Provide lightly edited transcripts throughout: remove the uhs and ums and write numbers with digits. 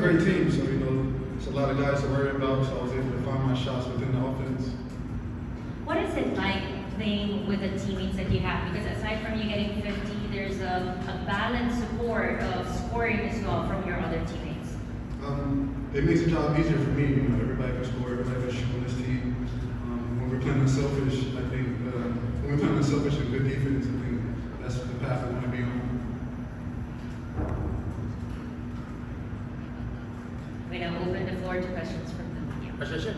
great team, so it's a lot of guys to worry about. So I was able to find my shots within the offense. What is it like playing with the teammates that you have? Because aside from you getting 50, there's a balanced support of scoring as well from your other teammates. It makes the job easier for me. Everybody can score, everybody can shoot on this team. When we're playing unselfish, I think when we're playing unselfish and good defense, I think that's the path we want to be on. We're going to open the floor to questions from the media.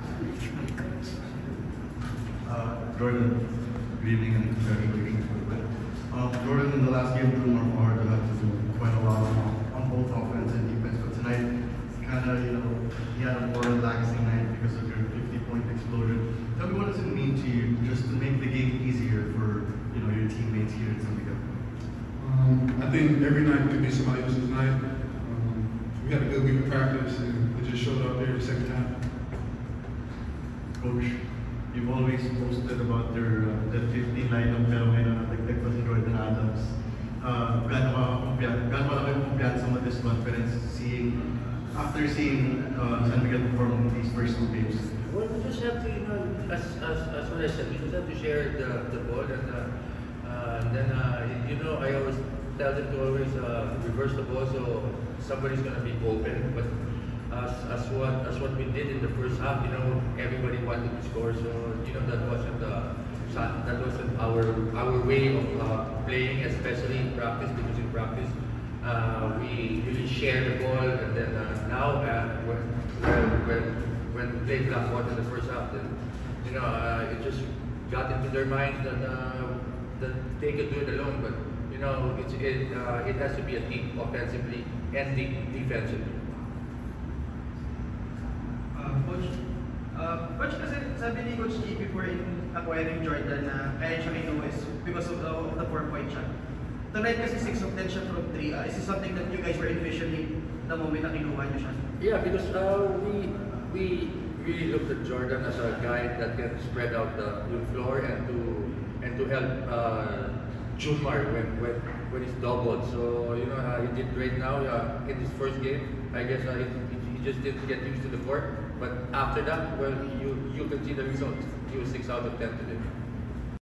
Jordan, good evening and congratulations for the win. Jordan, in the last game, Drew Marquardt had to do quite a lot on both offense and defense, but tonight, kind of, he had a more relaxing night because of your 50-point explosion. Tell me, what does it mean to you just to make the game easier for your teammates here at San Miguel? I think every night could be somebody else's night. We had a good week of practice and it just showed up there the second time. Coach, you've always posted about your the 15 lineup pero ngayon natagdag pa si Jordan Adams. Gaano ka kayo kumpiyansa mo this conference after seeing San Miguel perform in these first two games? Well, we just have to, as what I said, we just have to share the ball and then, I always tell them to always reverse the ball so somebody's going to be open. But as what we did in the first half, everybody wanted to score, so that wasn't our way of playing, especially in practice, because in practice we really share the ball, and then now when we played Black Water in the first half, then it just got into their minds that they could do it alone, but it has to be a team, offensively and defensively. Coach, kasi sabi ni Coach G before in acquiring Jordan na kaya siya kinuha is because of the 4-point shot. Tonight kasi 6 of 10 shot from 3. Is this something that you guys were envisioning the moment na kinuha niyo siya? Yeah, because we really looked at Jordan as a guy that can spread out the floor and to help Junmar when he's doubled. So he did great now in his first game. I guess he just didn't get used to the court. But after that, well, you can see the results. He was 6 out of 10 today.